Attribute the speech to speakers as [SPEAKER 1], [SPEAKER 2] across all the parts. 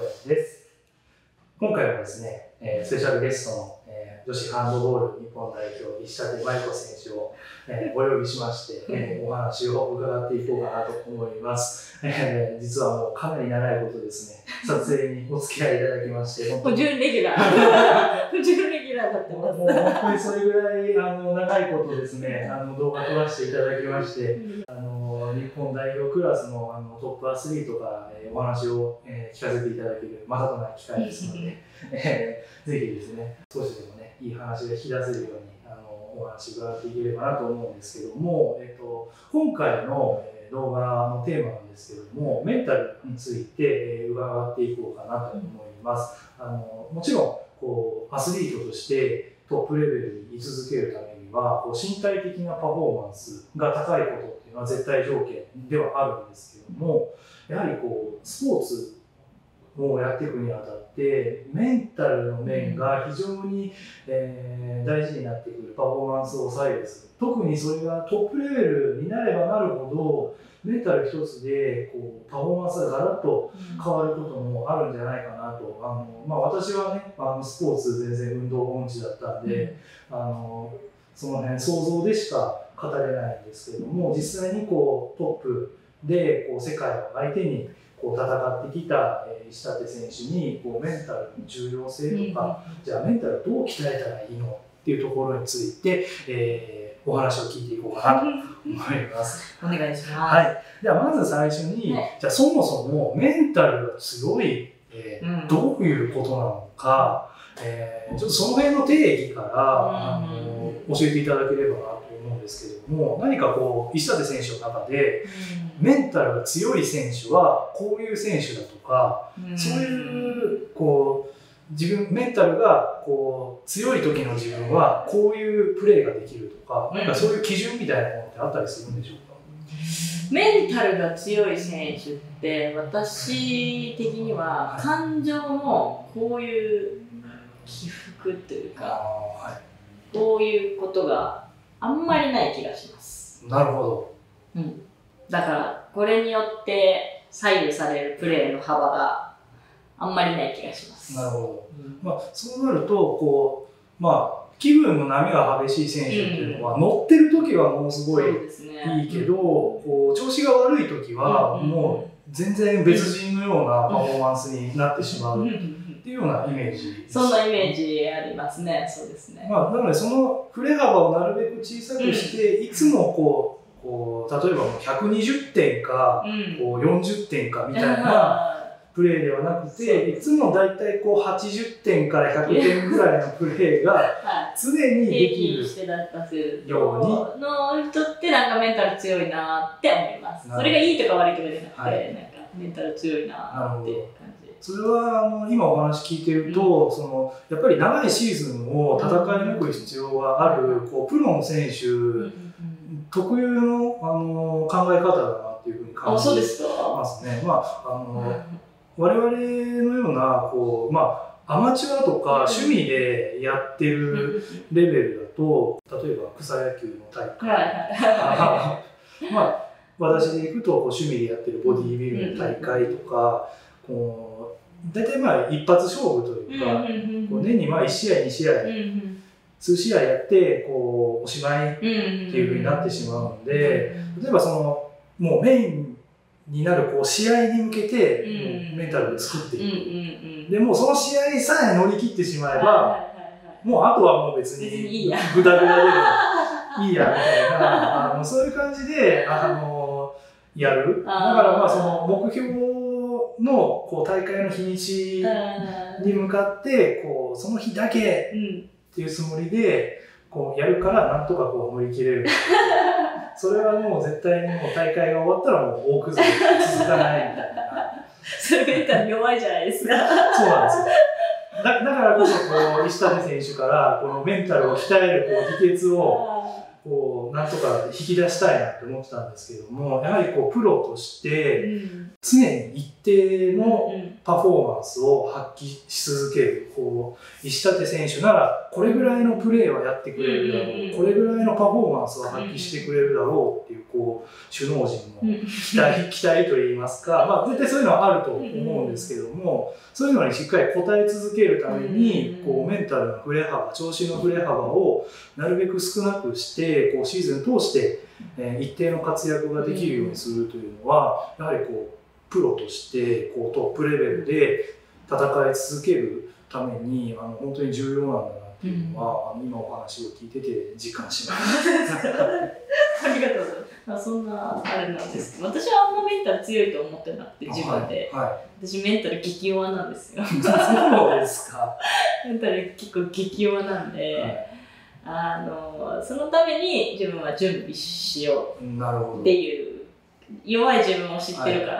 [SPEAKER 1] 林です。今回はですね、スペシャルゲストの、女子ハンドボール日本代表、石立真由子選手を、お呼びしまして、お話を伺っていこうかなと思います。実はもうかなり長いことですね、撮影にお付き合いいただきまして、
[SPEAKER 2] 不純レギュラー。不純レギュラーになってます。
[SPEAKER 1] もう本当にそれぐらい長いことですね、動画撮らせていただきまして、日本代表クラスのトップアスリートから、お話を、聞かせていただけるまたとない機会ですので、ぜひですね、少しでもね、いい話が引き出せるようにお話伺っていければなと思うんですけども、今回の動画のテーマなんですけれども、メンタルについて伺っていこうかなと思います。もちろんこうアスリートとしてトップレベルに居続けるためには、身体的なパフォーマンスが高いことっていうのは絶対条件ではあるんですけれども、やはりスポーツをやっていくにあたってメンタルの面が非常に、大事になってくるパフォーマンスを左右する。特にそれがトップレベルになればなるほどメンタル一つでパフォーマンスがガラッと変わることもあるんじゃないかなと。私はねスポーツ全然運動音痴だったんで、その辺想像でしか語れないんですけれども、実際にトップで世界を相手に戦ってきた石立選手にメンタルの重要性とか、じゃあメンタルをどう鍛えたらいいのっていうところについて、お話を聞いていこうかなと思います。
[SPEAKER 2] お願いします。
[SPEAKER 1] はい。ではまず最初に、じゃあそもそもメンタルが強い、どういうことなのか、ちょっとその辺の定義から教えていただければなと思うんですけれども、何か石立選手の中で、メンタルが強い選手はこういう選手だとか、そういうメンタルが強い時の自分はこういうプレーができるとか、なんかそういう基準みたいなものってあったりするんでしょうか？
[SPEAKER 2] メンタルが強い選手って私的には感情のこういう起伏というか、こういうことがあんまりない気がします。
[SPEAKER 1] なるほど。
[SPEAKER 2] だからこれによって左右されるプレーの幅があんまりない気がします。
[SPEAKER 1] なるほど。そうなると気分の波が激しい選手っていうのは、乗ってる時はものすごいいいけど、調子が悪い時はもう全然別人のようなパフォーマンスになってしまうっていうようなイメージ。
[SPEAKER 2] そんなイメージありますね。そうですね。
[SPEAKER 1] なのでその振れ幅をなるべく小さくして、いつも例えば120点か40点かみたいなプレーではなくて、いつもだいたい80点から100点ぐらいのプレーが常にできるように
[SPEAKER 2] の人ってなんかメンタル強いなって思います。それがいいとか悪いとかじゃなくて、なんかメンタル強いなっていう感じ。
[SPEAKER 1] それは今お話聞いてると、やっぱり長いシーズンを戦い抜く必要があるプロの選手特有の考え方だなっていうふうに感じますね。我々のようなアマチュアとか趣味でやってるレベルだと、例えば草野球の大会、私でいくと趣味でやってるボディービルの大会とか、大体一発勝負というか、年に1試合2試合数試合やっておしまいっていう風になってしまうので、例えばもうメインになる試合に向けてメンタルを作っていく。でもうその試合さえ乗り切ってしまえば、もうあとはもう別にグダグダでもいいやみたいなそういう感じでやる。だからその目標の大会の日にちに向かってその日だけっていうつもりでやるからなんとか乗り切れる。それはもう絶対に大会が終わったらもう大崩れ続かないみたいな。
[SPEAKER 2] それメンタル弱いじゃないですか。
[SPEAKER 1] そうなんですよ。だからこそ石立選手からメンタルを鍛える秘訣をなんとか引き出したいなって思ってたんですけども、やはりプロとして常に一定のパフォーマンスを発揮し続ける、石立選手ならこれぐらいのプレーはやってくれるだろう、これぐらいのパフォーマンスは発揮してくれるだろうっていう、首脳陣の期待といいますか、絶対そういうのはあると思うんですけども、そういうのにしっかり応え続けるために、メンタルの振れ幅、調子の振れ幅をなるべく少なくして、シーズン通して、一定の活躍ができるようにするというのは、やはりプロとしてトップレベルで戦い続けるために本当に重要なんだなっていうのは、今お話を聞いてて実感しました。
[SPEAKER 2] ありがとうございます。そんなあれなんですけど、私はあんまメンタル強いと思ってなくて、自分で、私メンタル激弱なんですよ。
[SPEAKER 1] そうですか。
[SPEAKER 2] メンタル結構激弱なんで、そのために自分は準備しようっていう弱い自分を知ってるから、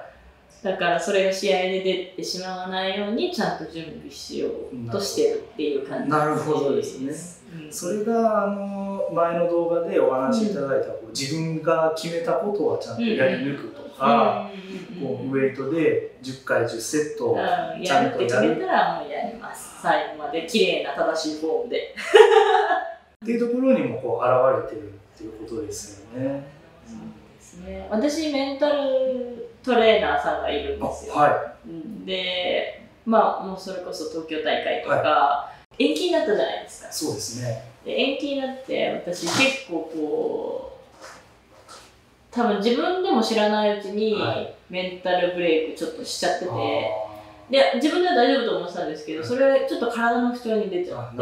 [SPEAKER 2] だからそれが試合で出てしまわないようにちゃんと準備しようとしてるっていう感じです。
[SPEAKER 1] なるほどですね。それが前の動画でお話しいただいた、自分が決めたことはちゃんとやり抜くとか、ウェイトで10回10セットちゃんとやるって
[SPEAKER 2] 決めたらもうやります。最後まで綺麗な正しいフォームで
[SPEAKER 1] っていうところにも現れてるっていうことですよね。
[SPEAKER 2] 私メンタルトレーナーさんがいるんですよ。で、もうそれこそ東京大会とか、延期になったじゃないですか。
[SPEAKER 1] そうですね。
[SPEAKER 2] で延期になって私結構多分自分でも知らないうちにメンタルブレイクちょっとしちゃってて、で自分では大丈夫と思ってたんですけど、それちょっと体の不調に出ちゃって、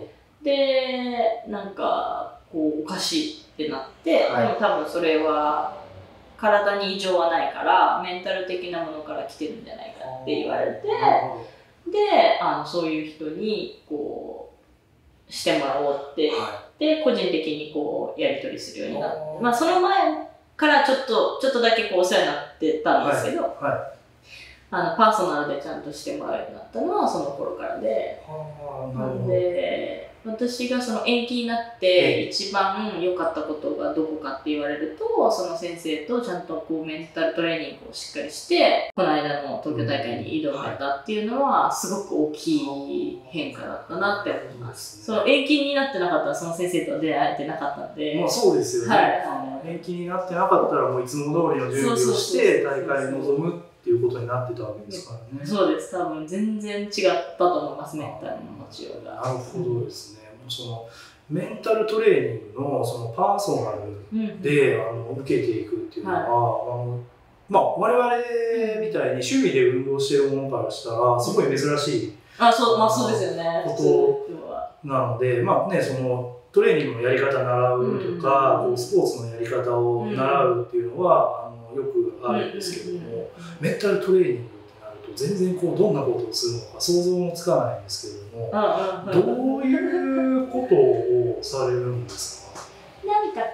[SPEAKER 2] でなんかおかしいってなって、でも多分それは体に異常はないからメンタル的なものから来てるんじゃないかって言われて、でそういう人にしてもらおうって、で個人的にやり取りするようになって、その前からちょっとだけお世話になってたんですけど、パーソナルでちゃんとしてもらうようになったのはその頃からで、なんで私がその延期になって一番良かったことがどこかって言われると、その先生とちゃんとメンタルトレーニングをしっかりしてこの間の東京大会に挑めたっていうのはすごく大きい変化だったなって思います。その延期になってなかったらその先生と出会えてなかったんで、
[SPEAKER 1] そうですよね。延期になってなかったらもういつも通りの準備をして大会に臨むっていうことになってたわけですからね。
[SPEAKER 2] そうです。多分全然違ったと思います、メンタルの持ちようが。
[SPEAKER 1] なるほどですね。そのメンタルトレーニングのそのパーソナルで、受けていくっていうのは、我々みたいに趣味で運動しているものからしたらすごい珍しい
[SPEAKER 2] そうですよね。
[SPEAKER 1] ことなので、そのトレーニングのやり方習うとか、スポーツのやり方を習うっていうのはよくあるんですけども、メンタルトレーニングってなると全然どんなことをするのか想像もつかないんですけれども、どういうことをされるんですか？
[SPEAKER 2] なんか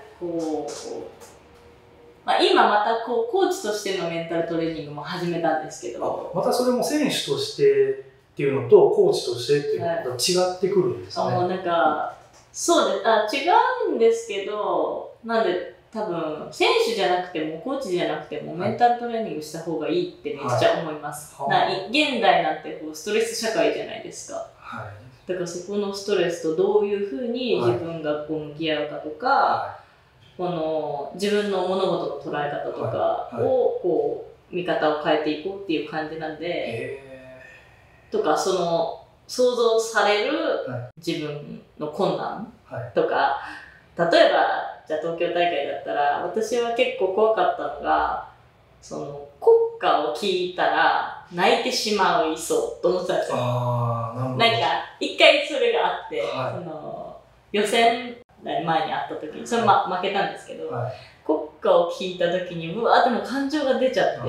[SPEAKER 2] 今またコーチとしてのメンタルトレーニングも始めたんですけど、
[SPEAKER 1] またそれも選手としてっていうのとコーチとしてっていうのが違ってくるんですね。
[SPEAKER 2] なんかそうで違うんですけど、なんで多分選手じゃなくてもコーチじゃなくてもメンタルトレーニングした方がいいってめっちゃ思います。現代なんてストレス社会じゃないですか。だからそこのストレスとどういうふうに自分が向き合うかとか、自分の物事の捉え方とかを見方を変えていこうっていう感じなんで、とかその想像される自分の困難とか、例えばじゃあ東京大会だったら私は結構怖かったのが、その国歌を聞いたら泣いてしまいそうと思ってたんですよ。なんか一回それがあって、その予選前にあった時にそれ負けたんですけど、国歌を聞いた時にうわーでも感情が出ちゃって、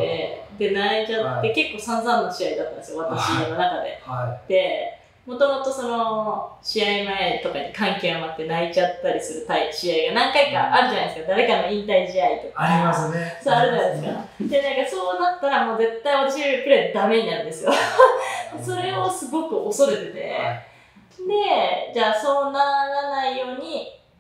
[SPEAKER 2] で泣いちゃって、結構散々な試合だったんですよ、私の中で。でもともとその試合前とかに感極まって泣いちゃったりする試合が何回かあるじゃないですか。誰かの引退試合とか
[SPEAKER 1] ありますね。
[SPEAKER 2] そうあるじゃないですか。でそうなったらもう絶対私よりプレーダメになるんですよ。それをすごく恐れてて、でじゃあそうならないように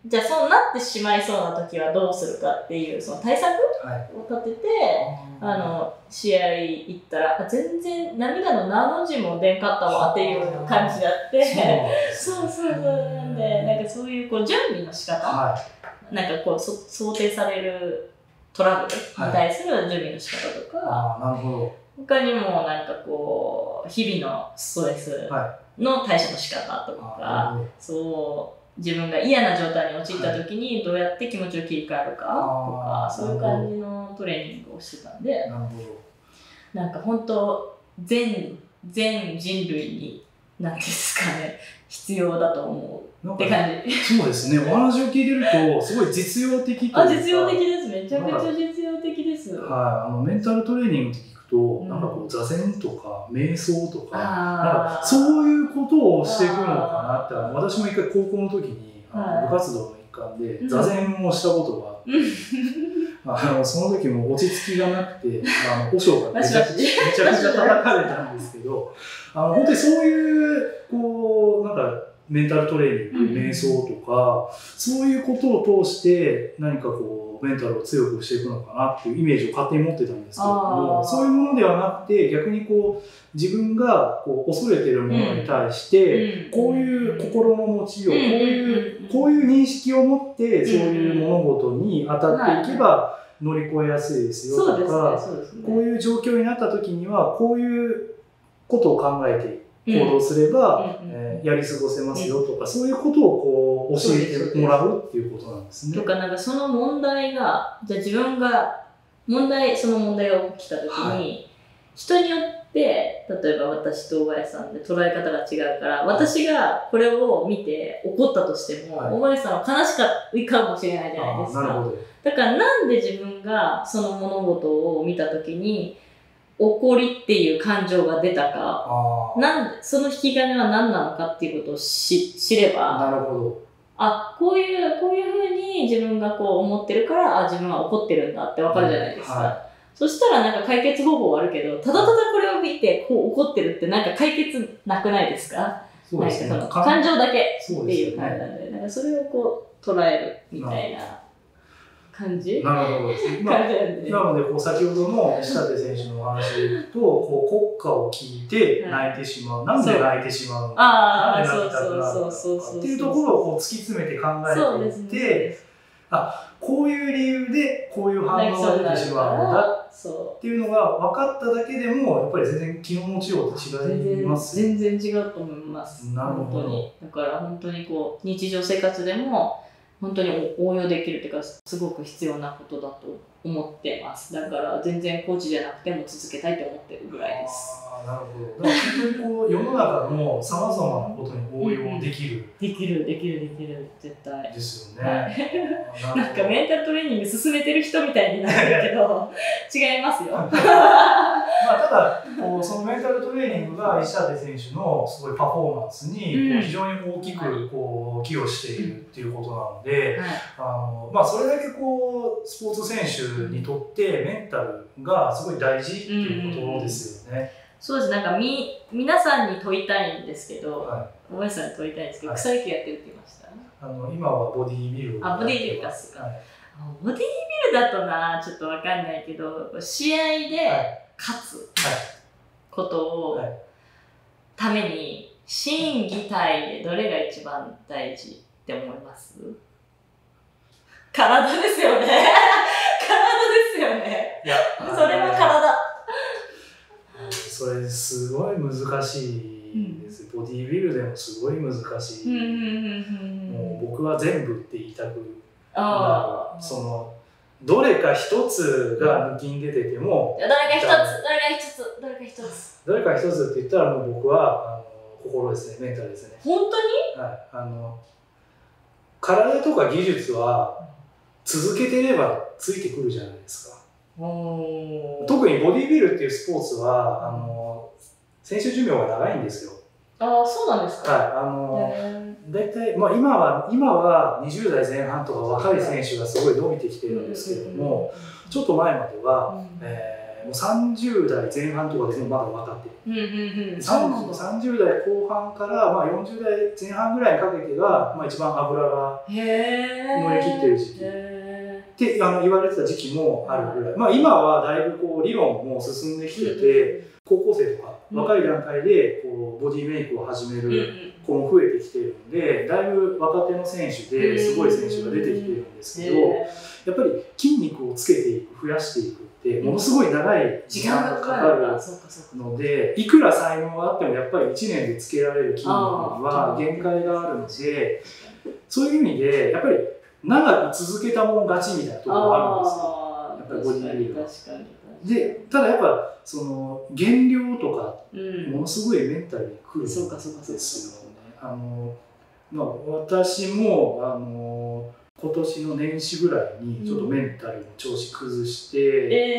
[SPEAKER 2] じゃあそうなってしまいそうな時はどうするかっていうその対策を立てて、試合行ったら全然涙の何の字も出んかったわっていう感じだってそうなんでなんかそういう準備の仕方、なんか想定されるトラブルに対する準備の仕方とか、
[SPEAKER 1] なるほど。
[SPEAKER 2] 他にもなんか日々のストレスの対処の仕方とか、自分が嫌な状態に陥った時にどうやって気持ちを切り替えるかとか、そういう感じのトレーニングをしてたんで、なんか本当全人類に何ですかね、必要だと思うって感じ。
[SPEAKER 1] そうですね。お話を聞いてるとすごい実用的というか。
[SPEAKER 2] 実用的です。めちゃくちゃ実用的です。
[SPEAKER 1] メンタルトレーニングってとなんか座禅とか瞑想とか、なんかそういうことをしていくのかなって、私も一回高校の時に部活動の一環で座禅をしたことがあって、その時も落ち着きがなくて和尚からめちゃくちゃ叩かれたんですけど、本当にそういうなんかメンタルトレーニング、瞑想とかそういうことを通して何かメンタルを強くしていくのかなっていうイメージを勝手に持ってたんですけれども、そういうものではなくて逆に自分が恐れてるものに対してこういう心の持ちよう、こういう認識を持ってそういう物事に当たっていけば乗り越えやすいですよとか、こういう状況になった時にはこういうことを考えて行動すればやり過ごせますよとか、そういうことを教えてもらうっていうことなんですね。
[SPEAKER 2] とか、なんかその問題が、じゃあ自分がその問題が起きた時に、人によって例えば私と小林さんで捉え方が違うから、私がこれを見て怒ったとしても、小林さんは悲しかったかもしれないじゃないですか。だからなんで自分がその物事を見た時に怒りっていう感情が出たか、その引き金は何なのかっていうことを知れば、こういうふうに自分が思ってるから、自分は怒ってるんだってわかるじゃないですか。そしたらなんか解決方法はあるけど、ただただこれを見て怒ってるってなんか解決なくないですか？そうですね。なんか感情だけっていう感じなんで、なんかそれを捉えるみたいな感じ。
[SPEAKER 1] なるほどですね。なので先ほどの石立選手のお話で言うと、国歌を聞いて泣いてしまう。なんで泣いてしまうのか。なんで泣きたくなるのかっていうところを突き詰めて考えていって、こういう理由でこういう反応が出てしまうんだっていうのが分かっただけでも、やっぱり全然気の持ちようって違います
[SPEAKER 2] ね。全然違うと思います。
[SPEAKER 1] なるほど。
[SPEAKER 2] だから本当に日常生活でも本当に応用できるというか、すごく必要なことだと思ってます。だから全然コーチじゃなくても続けたいと思ってるぐらいです。
[SPEAKER 1] なるほど。だから本当に世の中のさまざまなことに応用できる。
[SPEAKER 2] できる、絶対。
[SPEAKER 1] ですよね。
[SPEAKER 2] なんかメンタルトレーニング進めてる人みたいになるけど、違いますよ。
[SPEAKER 1] ただそのメンタルトレーニングが石立選手のすごいパフォーマンスに非常に大きく寄与しているっていうことなので、それだけスポーツ選手にとってメンタルがすごい大事っていうことですよね。
[SPEAKER 2] そうです。なんか皆さんに問いたいんですけど、小林さんに問いたいんですけど、草野球やってるって言いました？
[SPEAKER 1] 今はボディービル。
[SPEAKER 2] ボディービルかすか。ボディービルだとちょっとわかんないけど、試合で勝つことをために心技体でどれが一番大事って思います？体ですよね。体ですよね。それは体。
[SPEAKER 1] それすごい難しいです。ボディービルでもすごい難しい。もう僕は全部って言いたくなる。どれか一つが抜きに出てても、どれか一つって言ったらもう僕は心ですね、メンタルですね。
[SPEAKER 2] 本当に？
[SPEAKER 1] 体とか技術は続けてればついてくるじゃないですか。特にボディービルっていうスポーツは選手寿命が長いんですよ。
[SPEAKER 2] そうなんですか。
[SPEAKER 1] 大体、今は20代前半とか若い選手がすごい伸びてきてるんですけれども、ちょっと前までは、 もう30代前半とかでもまだ若手、30代後半から、まあ、40代前半ぐらいにかけてが、まあ、一番脂が乗り切ってる時期って言われてた時期もあるぐらい、まあ、今はだいぶこう理論も進んできてて、高校生とか若い段階でこうボディメイクを始める子も増えてきてるんで、だいぶ若手の選手ですごい選手が出てきてるんですけど、やっぱり筋肉をつけていく、増やしていくってものすごい長い時間がかかるので、いくら才能があってもやっぱり1年でつけられる筋肉には限界があるので、そういう意味でやっぱり長く続けたもん勝ちみたいなところがあるんですよ、やっぱりボディビルは。でただやっぱその減量とかものすごいメンタルにくるんですよね。私も今年の年始ぐらいにちょっとメンタルの調子崩して、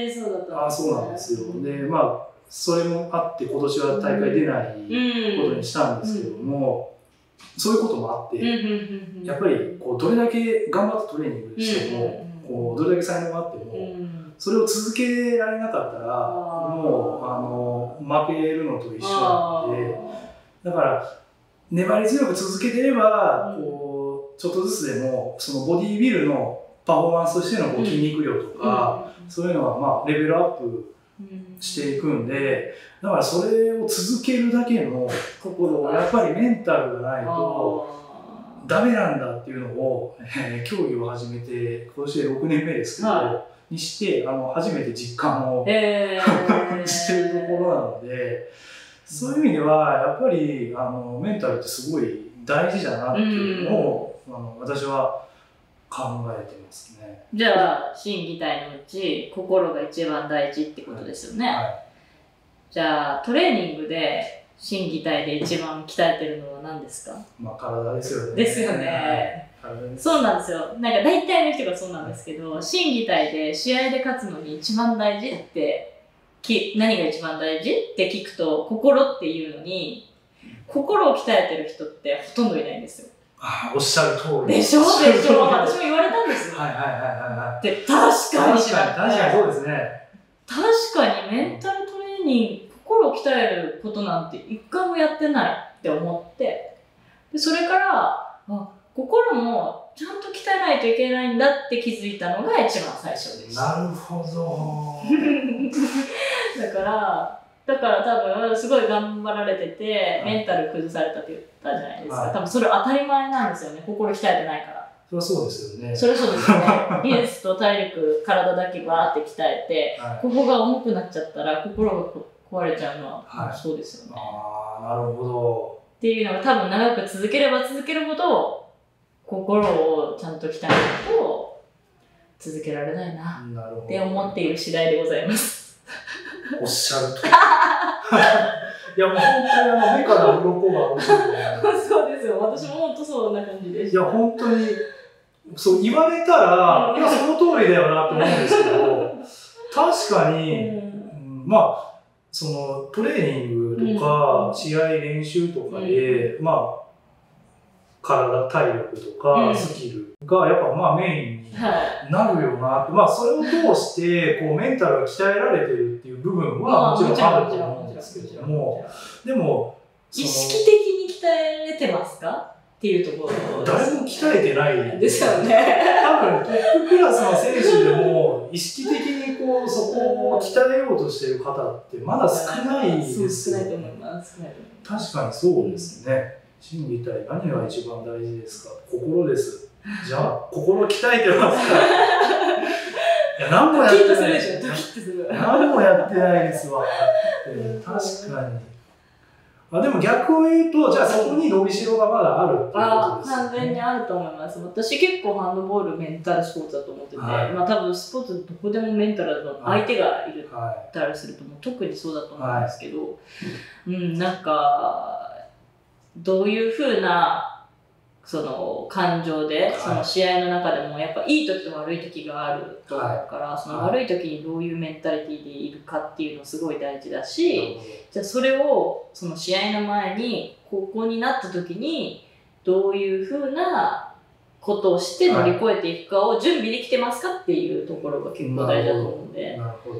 [SPEAKER 2] そうだったんですね。
[SPEAKER 1] そうなんですよ。でまあそれもあって今年は大会出ないことにしたんですけども、そういうこともあってやっぱりこうどれだけ頑張ってトレーニングしても、こうどれだけ才能があっても、それを続けられなかったらもう負けるのと一緒なので、だから粘り強く続けてればこうちょっとずつでもそのボディービルのパフォーマンスとしてのこう筋肉量とか、そういうのはまあレベルアップしていくんで、だからそれを続けるだけのところやっぱりメンタルがないとダメなんだっていうのを、競技を始めて今年で6年目ですけど、にして初めて実感を、してるところなので、そういう意味ではやっぱりメンタルってすごい大事だなっていうのを、私は考えてますね。
[SPEAKER 2] じゃあ心技体のうち心が一番大事ってことですよね。じゃあトレーニングで心技体で一番鍛えてるのは何ですか？
[SPEAKER 1] まあ体ですよね。
[SPEAKER 2] ですよね。そうなんですよ。なんか大体の人がそうなんですけど、心技体で試合で勝つのに一番大事って何が一番大事って聞くと心っていうのに、心を鍛えてる人ってほとんどいないんですよ。
[SPEAKER 1] おっしゃる通り
[SPEAKER 2] でしょ私も言われたんですよ。で確かに
[SPEAKER 1] そうですね。
[SPEAKER 2] 確かにメンタルトレーニング、心を鍛えることなんて一回もやってないって思って、でそれから心もちゃんと鍛えないといけないんだって気づいたのが一番最初でした。
[SPEAKER 1] なるほど。
[SPEAKER 2] だから多分すごい頑張られてて、メンタル崩されたって言ったじゃないですか。多分それ当たり前なんですよね。心鍛えてないから。
[SPEAKER 1] それはそうですよね。
[SPEAKER 2] それそうですよね。技術と体力、体だけバーって鍛えて、ここが重くなっちゃったら心が壊れちゃうのは、そうですよね。
[SPEAKER 1] なるほど。
[SPEAKER 2] っていうのが多分長く続ければ続けるほど、心をちゃんと鍛えないと続けられないなって思っている次第でございます。
[SPEAKER 1] おっしゃると。いやもう本当に目から鱗が落ちる。
[SPEAKER 2] そうですよ。私も本当そんな感じでした。
[SPEAKER 1] いや本当にそう言われたら、いやその通りだよなと思うんですけど、確かに、まあそのトレーニングとか試合練習とかで、まあ体力とかスキルがやっぱまあメインになるよなって、まあそれを通してこうメンタルが鍛えられてるっていう部分はもちろんあると思うんですけども、でも
[SPEAKER 2] 意識的に鍛えれてますかっていうところ
[SPEAKER 1] 誰も鍛えてない
[SPEAKER 2] ですよね。
[SPEAKER 1] 多分トップクラスの選手でも意識的にこうそこを鍛えようとしている方ってまだ少ないですよね。
[SPEAKER 2] 少ないと思います。
[SPEAKER 1] 確かにそうですね。心技体何が一番大事ですか？心です。じゃあ心鍛えてますか？いや何もやってない。何もやってないですわ。確かに。でも逆を言うと、じゃあそこに伸びしろがまだあるっていうことですね。
[SPEAKER 2] 完全にあると思います。私結構ハンドボールメンタルスポーツだと思ってて、まあ多分スポーツどこでもメンタルの相手がいるたりするともう特にそうだと思うんですけど、なんかどういう風なその感情で、その試合の中でもやっぱいい時と悪い時があると思うから、その悪い時にどういうメンタリティでいるかっていうのすごい大事だし、じゃあそれをその試合の前にここになった時にどういう風なことをして乗り越えていくかを準備できてますかっていうところが結構大事だと思うんで。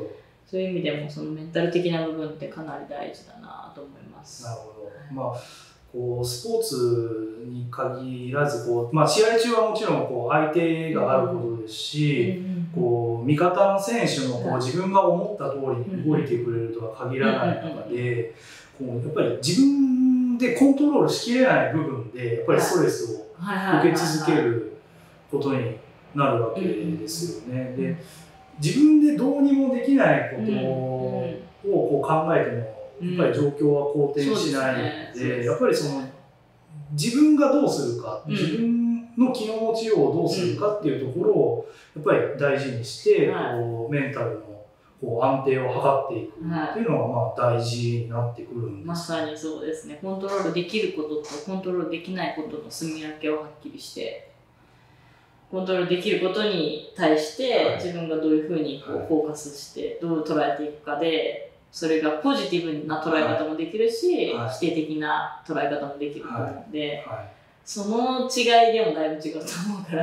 [SPEAKER 2] そういう意味でもそのメンタル的な部分ってかなり大事だなと思います。
[SPEAKER 1] なるほど。まあこうスポーツに限らず試合中はもちろん相手があることですし、味方の選手も自分が思った通りに動いてくれるとは限らない中で、やっぱり自分でコントロールしきれない部分でやっぱりストレスを受け続けることになるわけですよね。で、自分でどうにもできないことを考えてもやっぱり状況は好転しないので、やっぱりその自分がどうするか、自分の気の持ちようをどうするかっていうところをやっぱり大事にして、メンタルの安定を図っていくっていうのが大事になってくるんです。
[SPEAKER 2] まさにそうですね。コントロールできることとコントロールできないことの住み分けをはっきりして、コントロールできることに対して自分がどういうふうにフォーカスしてどう捉えていくかで、それがポジティブな捉え方もできるし、否定的な捉え方もできると思うので、その違いでもだいぶ違うと思うから、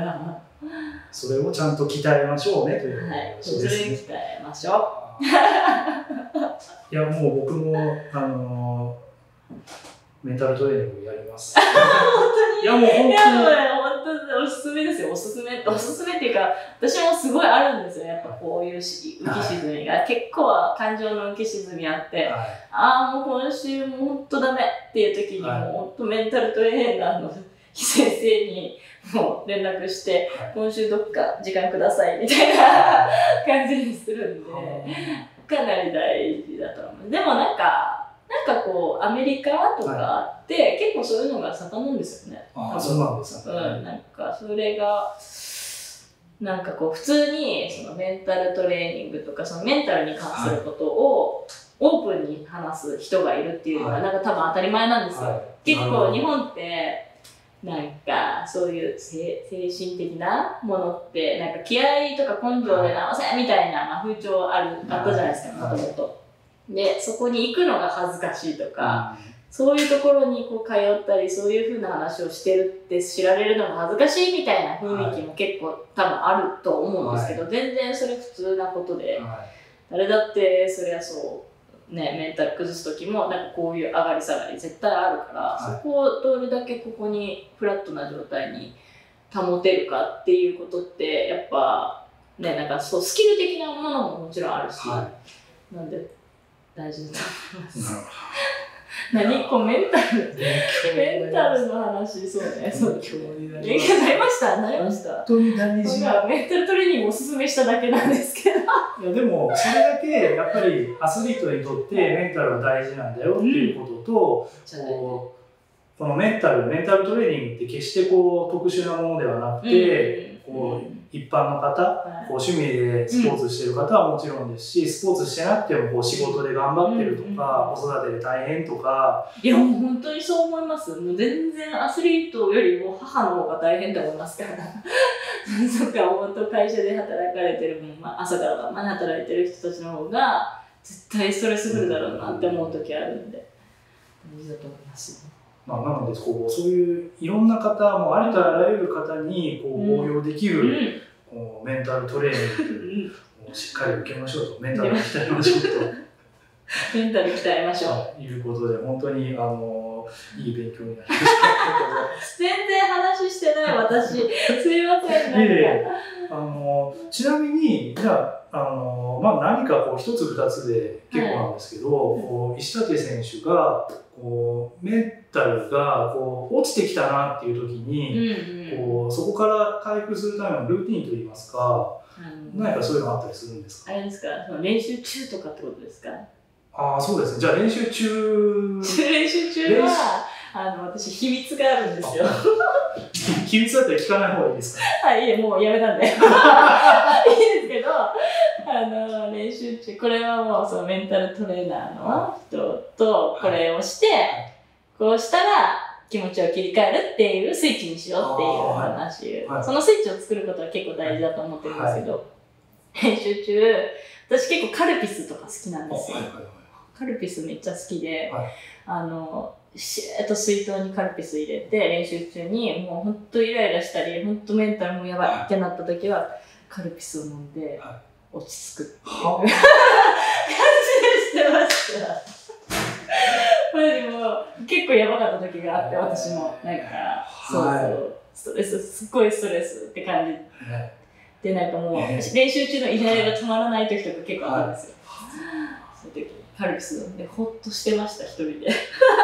[SPEAKER 1] それをちゃんと鍛えましょうねということですね。
[SPEAKER 2] それを鍛えましょう。
[SPEAKER 1] いや、もう僕もメンタルトレーニングやります。
[SPEAKER 2] 本当に。
[SPEAKER 1] いや、もう本当に。
[SPEAKER 2] 本当におすすめですよ。おすすめっていうか、私もすごいあるんですよ。やっぱこういう浮き沈みが、結構感情の浮き沈みあって、ああ、もう今週も本当ダメっていう時に、もう本当メンタルトレーナーの先生にもう連絡して、今週どっか時間くださいみたいな感じにするんで、かなり大事だと思う。でもなんかこうアメリカとかって結構そういうのが盛んなんですよね。
[SPEAKER 1] そうなんですね。
[SPEAKER 2] なんかそれがなんかこう普通にそのメンタルトレーニングとかそのメンタルに関することをオープンに話す人がいるっていうのがなんか多分当たり前なんですよ。結構日本ってなんかそういう精神的なものってなんか気合とか根性で直せみたいな風潮あったじゃないですか、もともと。で、そこに行くのが恥ずかしいとか、そういうところにこう通ったり、そういうふうな話をしてるって知られるのが恥ずかしいみたいな雰囲気も結構多分あると思うんですけど、全然それ普通なことで、誰だってそりゃそうね、メンタル崩す時もなんかこういう上がり下がり絶対あるから、そこをどれだけここにフラットな状態に保てるかっていうことってやっぱね、なんかそうスキル的なものももちろんあるし、なんで大事だと思います。何こうメンタルの話、そうね。勉強になりました。本当に大事な。メンタルトレーニングをおすすめしただけなんですけど。
[SPEAKER 1] いやでもそれだけやっぱりアスリートにとってメンタルは大事なんだよっていうことと、このメンタルトレーニングって決して特殊なものではなくて、一般の方、趣味でスポーツしてる方はもちろんですし、スポーツしてなくても仕事で頑張ってるとか、子育てで大変とか。
[SPEAKER 2] いや、もう本当にそう思います。もう全然アスリートよりも母の方が大変と思いますから。そっか、本当会社で働かれてる、朝から晩まで働いてる人たちの方が絶対ストレスフルだろうなって思う時あるんで、大事だと思います。
[SPEAKER 1] なのでそういういろんな方もありとあらゆる方に応用できる、メンタルトレーニングをしっかり受けましょうと、メンタルを鍛えましょうと
[SPEAKER 2] メンタル鍛えましょ
[SPEAKER 1] うということで、本当にいい勉強になりました。
[SPEAKER 2] 全然話してない私、すいません。
[SPEAKER 1] ちなみにじゃあ何か一つ二つで結構なんですけど、石立選手がメンタルが落ちてきたなっていう時に、そこから回復するためのルーティンといいますか、何かそういうのあったりするんですか？
[SPEAKER 2] あれですか、練習中とかってことですか？
[SPEAKER 1] そうですね。じゃあ練習中
[SPEAKER 2] は私秘密があるんですよ。
[SPEAKER 1] 秘密だったら聞かない方がいいですか？
[SPEAKER 2] いえ、もうやめたんでいいですけど、練習中、これはもうそのメンタルトレーナーの人とこれをして、こうしたら気持ちを切り替えるっていうスイッチにしようっていう話、そのスイッチを作ることは結構大事だと思ってるんですけど、練習中、私結構カルピスとか好きなんですよ。カルピスめっちゃ好きで、シューッと水筒にカルピス入れて練習中にもうほんとイライラしたりほんとメンタルもやばいってなった時はカルピスを飲んで、 落ち着くっていう感じでしてました。これでも結構やばかった時があって、私もなんかそうそうすっごいストレスって感じで、なんかもう練習中のイライラが止まらない時とか結構あったんですよ。そういう時カルピス飲んでホッとしてました、一人で。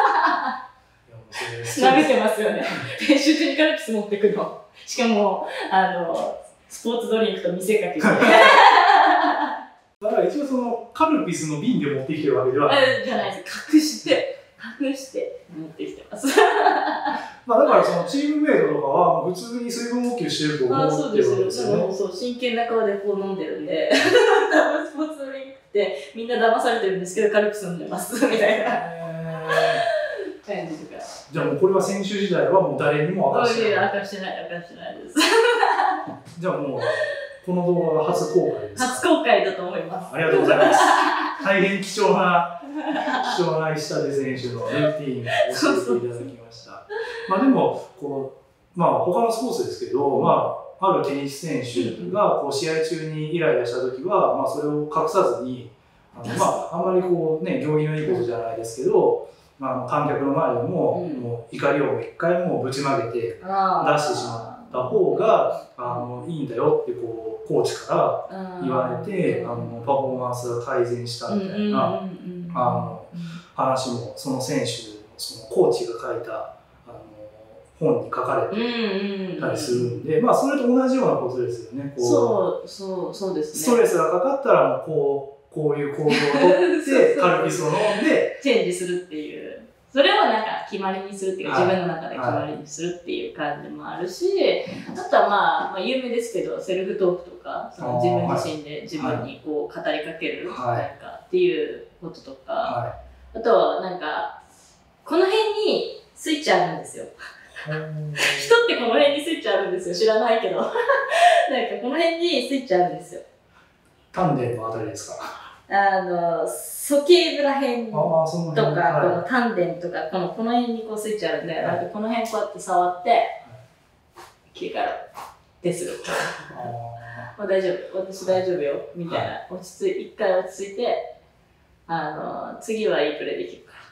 [SPEAKER 2] 舐めてますよね。練習中にカルピス持ってくの。しかもスポーツドリンクと見せかけて。だ
[SPEAKER 1] から一応そのカルピスの瓶で持ってきてるわけでは
[SPEAKER 2] じゃないです。隠して持ってきてます。
[SPEAKER 1] まあだからそのチームメイトとかは普通に水分補給してると思ってるわけですよね。
[SPEAKER 2] そう真剣な顔でこう飲んでるんで、多分スポーツドリンクってみんな騙されてるんですけどカルピス飲んでますみたいな感じとか。
[SPEAKER 1] じゃあもうこれは選手時代はもう誰にも明かしてない。
[SPEAKER 2] 明かしてないです。
[SPEAKER 1] じゃあもうこの動画が初公開です。
[SPEAKER 2] 初公開だと思います。
[SPEAKER 1] ありがとうございます。大変貴重な石立選手のルーティーンを教えていただきました。まあでも他のスポーツですけど、あるテニス選手が試合中にイライラした時は、それを隠さずにあんまり行儀のいいことじゃないですけど、観客の前でも、もう怒りを一回もぶちまげて出してしまった方がいいんだよってコーチから言われて、パフォーマンスが改善したみたいな話もその選手のそのコーチが書いた本に書かれてたりするんで、それと同じようなことですよね。
[SPEAKER 2] そうですね。
[SPEAKER 1] ストレスがかかったらこういう行動をとってカルピスを飲んで
[SPEAKER 2] チェンジするっていう。それをなんか決まりにするっていうか、自分の中で決まりにするっていう感じもあるし、あとは有名ですけど、セルフトークとか、その自分自身で自分にこう語りかけるなんかっていうこととか、あとはなんか、この辺にスイッチあるんですよ。人ってこの辺にスイッチあるんですよ。知らないけど。なんかこの辺にスイッチあるんですよ。
[SPEAKER 1] 丹田のあたりですか？
[SPEAKER 2] 鼠径部ら辺とか、この丹田とか、この辺にこうスイッチあるんで、なんかこの辺こうやって触って、切り替えろってする。大丈夫、私大丈夫よ、みたいな。一回落ち着いて、次はいいプレーできるから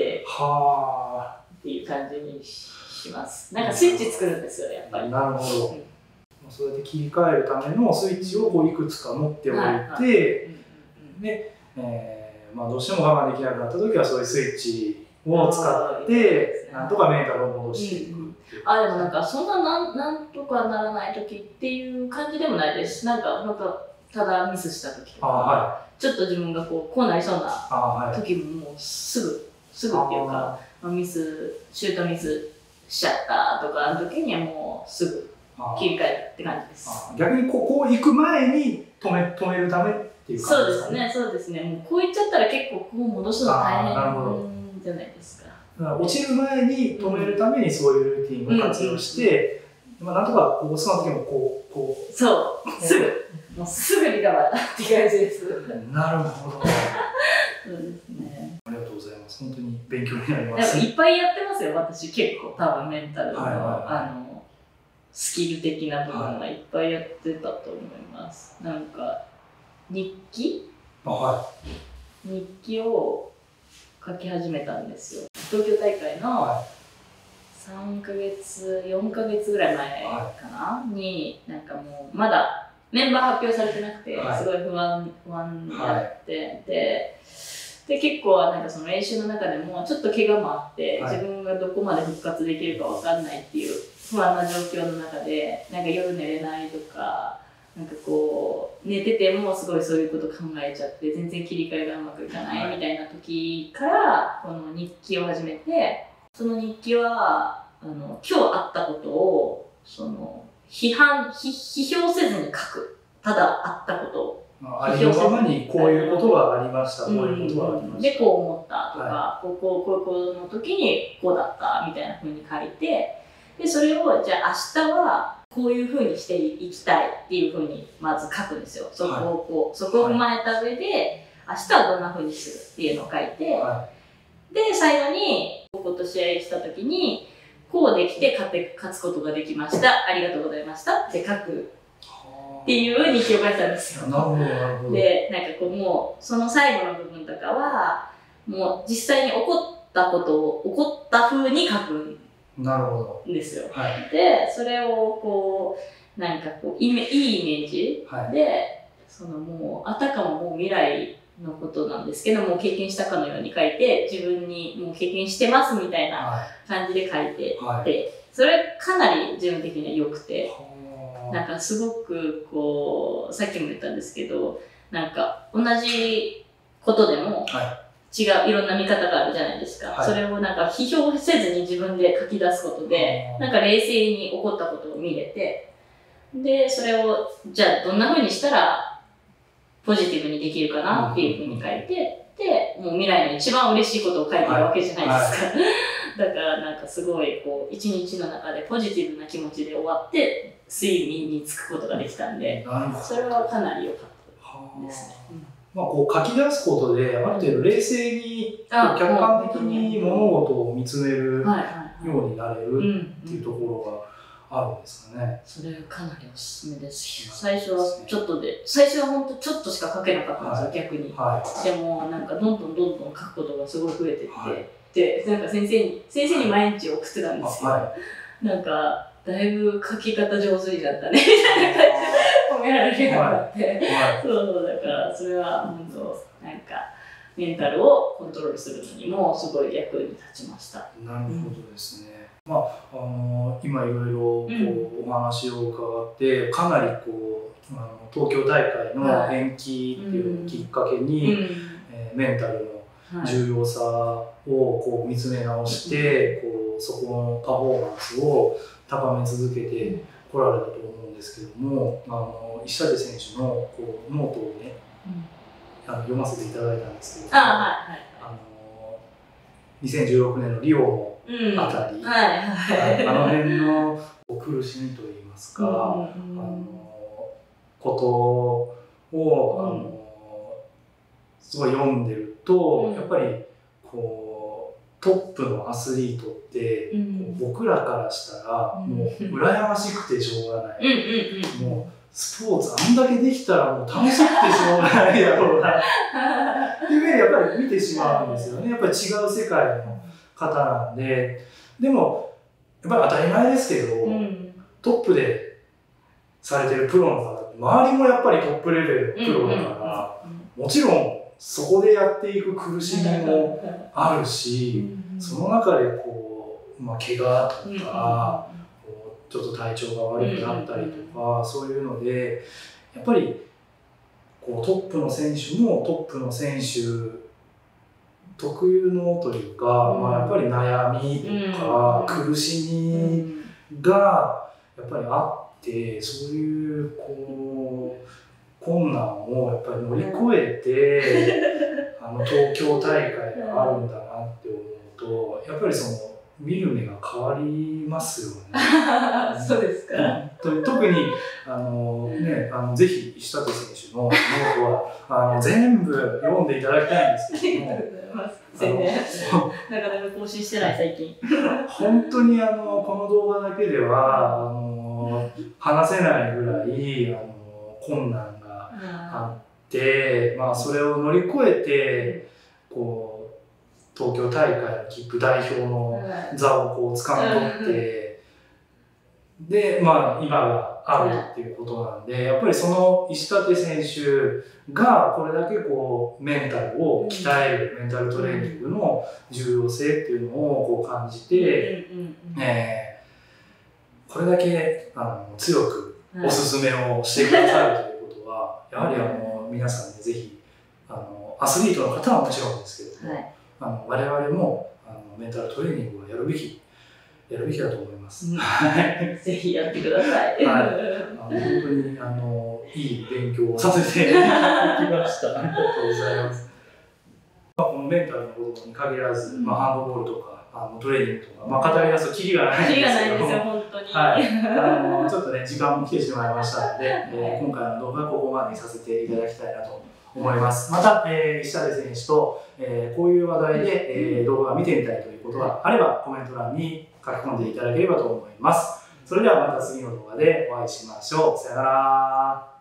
[SPEAKER 2] っていう感じにします。なんかスイッチ作るんですよ、やっぱり。
[SPEAKER 1] なるほど。それで切り替えるためのスイッチをいくつか持っておいて、で、どうしても我慢できなくなった時はそういうスイッチを使ってなんとかメンタルを戻していく。でも
[SPEAKER 2] なんかそんななんとかならない時っていう感じでもないです。なんかただミスした時とか、ちょっと自分がこうなりそうな時ももうすぐっていうか、シュートミスしちゃったとかの時にはもうすぐ切り替えるって感じです。
[SPEAKER 1] 逆にこう行く前に止めるためっていう感じですかね。
[SPEAKER 2] そうですね。もうこういっちゃったら結構こう戻すの大変じゃないですか。
[SPEAKER 1] 落ちる前に止めるためにそういうルーティンを活用して、なんとかその時も
[SPEAKER 2] そうすぐリカバーって感じです。
[SPEAKER 1] なるほど。
[SPEAKER 2] そうですね。
[SPEAKER 1] ありがとうございます。本当に勉強になります。
[SPEAKER 2] いっぱいやってますよ。私結構多分メンタルのスキル的な部分はいっぱいやってたと思います。なんか日記を書き始めたんですよ。東京大会の3ヶ月、4ヶ月ぐらい前かな、に、なんかもうまだメンバー発表されてなくて、すごい不安になって、で結構なんかその練習の中でもちょっと怪我もあって、自分がどこまで復活できるかわかんないっていう不安な状況の中で、なんか夜寝れないとか、なんかこう寝ててもすごいそういうこと考えちゃって全然切り替えがうまくいかないみたいな時からこの日記を始めて、その日記は今日あったことをその批評せずに書く。ただあったことを
[SPEAKER 1] ありのままにこういうことがありました、こういうことがありました
[SPEAKER 2] でこう思ったとか、この時にこうだったみたいな風に書いて、でそれをじゃあ明日はこういう風にしていきたいっていう風にまず書くんですよ。そこを踏まえた上で明日はどんな風にするっていうのを書いて、で最後にここと試合した時にこうできて勝つことができました、ありがとうございましたって書くっていう日記を書いてたんですよ。
[SPEAKER 1] なるほど、なるほど。
[SPEAKER 2] で、なんかこうもう、その最後の部分とかは、もう実際に起こったことを、起こった風に書くんですよ。
[SPEAKER 1] はい、
[SPEAKER 2] で、それをこう、なんかこう、いいイメージで、はい、そのもう、あたかももう未来のことなんですけども、経験したかのように書いて、自分にもう経験してますみたいな感じで書いてて、はい、それかなり自分的には良くて、なんかすごくこう、さっきも言ったんですけど、なんか同じことでも違う、いろんな見方があるじゃないですか。はい、それをなんか批評せずに自分で書き出すことで、なんか冷静に起こったことを見れて、で、それをじゃあどんな風にしたらポジティブにできるかなっていう風に書いて、で、もう未来の一番嬉しいことを書いてるわけじゃないですか。はいはいだからなんかすごいこう一日の中でポジティブな気持ちで終わって睡眠につくことができたんで、それはかなり良かったですね。
[SPEAKER 1] まあこう書き出すことである程度冷静に客観的に物事を見つめるようになれるっていうところがあるんですかね。
[SPEAKER 2] それかなりおすすめです。最初はちょっとで、最初は本当ちょっとしか書けなかったんですよ、逆に。でもなんかどんどん書くことがすごい増えてって。で、なんか先生に毎日送ってたんですけど、なんか、だいぶ書き方上手になったね、みたいな感じで褒められるようになって、そうだから、それは本当、なんか、メンタルをコントロールするのにもすごい役に立ちました。
[SPEAKER 1] なるほどですね。まあ、今いろいろこう、お話を伺って、かなりこう、東京大会の延期っていうきっかけに、メンタルの重要さをこう見つめ直して、こうそこのパフォーマンスを高め続けてこられたと思うんですけども、石立選手のこうノートをね、読ませていただいたんですけど、2016年のリオのあたり、あの辺の苦しみといいますか、ことをすごい読んでると、やっぱりこうトップのアスリートって、僕らからしたらもう羨ましくてしょうがない、もうスポーツあんだけできたらもう楽しくてしょうがないだろうなっていうふうにやっぱり見てしまうんですよね。やっぱり違う世界の方なんで。でもやっぱり当たり前ですけど、トップでされてるプロの方って周りもやっぱりトップレベルのプロだから、もちろんそこでやっていく苦しみもあるし、その中でこう、怪我とか、ちょっと体調が悪くなったりとか、そういうのでやっぱりこうトップの選手もトップの選手特有のというか、やっぱり悩みとか苦しみがやっぱりあって、そういうこう困難をやっぱり乗り越えて東京大会があるんだなって思うと、やっぱりその見る目が変わりますよね。
[SPEAKER 2] そうですか。
[SPEAKER 1] 特にぜひ石立選手のノートは全部読んでいただきたいんですけども。
[SPEAKER 2] 全然なかなか更新してない最近。
[SPEAKER 1] 本当にこの動画だけでは話せないぐらい困難があって、それを乗り越えてこう東京大会の切符代表の座をこう掴み取って、で今があるっていうことなんで、やっぱりその石立選手がこれだけこうメンタルを鍛える、メンタルトレーニングの重要性っていうのをこう感じて、これだけ強くおすすめをしてくださるということは、やはり皆さんでぜひアスリートの方はもちろんですけども、我々もメンタルトレーニングをやるべきだと思います。
[SPEAKER 2] ぜひやってください。
[SPEAKER 1] 本当にいい勉強をさせていただきました。ありがとうございます。このメンタルのことに限らず、ハンドボールとかトレーニングとか、語り出すとキリがないんですけども、
[SPEAKER 2] キリがないですよ本当に。
[SPEAKER 1] ちょっとね時間も来てしまいましたので、今回の動画はここまでにさせていただきたいなと思います。また、石立選手と、こういう話題で、動画を見てみたいということがあればコメント欄に書き込んでいただければと思います。それではまた次の動画でお会いしましょう。さよなら。